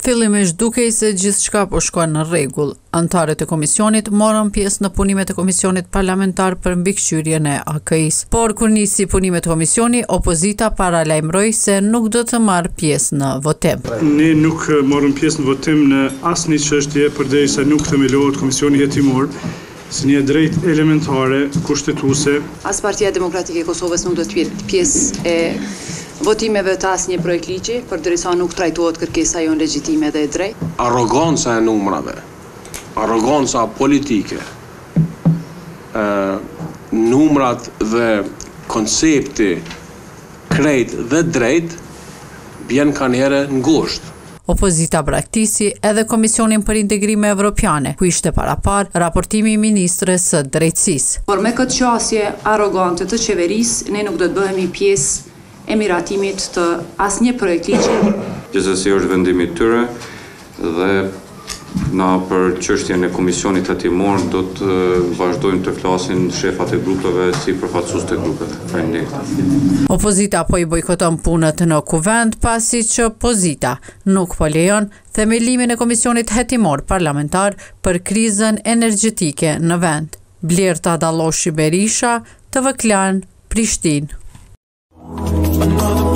Fillimisht dukej se gjithçka po shkon në rregull. Antarët e komisionit morën pjesë në punimet e komisionit parlamentar për mbikëqyrjen e AKI-s. Por kur nisi punimet e komisioni, opozita paralajmëroi se nuk do të marrë pjesë në votim. Ne nuk morëm pjesë në votim në asnjë çështje përderisa nuk themelohet komisioni hetimor si një drejtë elementare kushtetuese. As Partia Demokratike e Kosovës nuk do të jetë pjesë e votimeve të asnjë projekt ligji, përderisa nuk trajtohet kërkesa jonë legjitime dhe e drejtë. Arroganca e numrave, arroganca politike, numrat dhe koncepti krejt dhe drejt bjen kanjere në gusht. Opozita braktisi edhe Komisionin për Integrime Evropiane, ku ishte parapar raportimi i ministres së drejtësisë. Por me këtë qasje arrogante të qeverisë, ne nuk do të bëhemi pjesë e miratimit të asnjë projekt ligji. Gjithsesi është vendimi i tyre dhe na për çështjen e komisionit hetimor do të vazhdojmë të flasin shefat e grupeve si përfaqësues të grupeve. Faleminderit. Opozita po i bojkoton punët në kuvend pasi që pozita nuk po lejon themelimin e komisionit hetimor parlamentar për krizën energjetike në vend. Blerta Dalloshi Berisha, TV Klan, Prishtinë.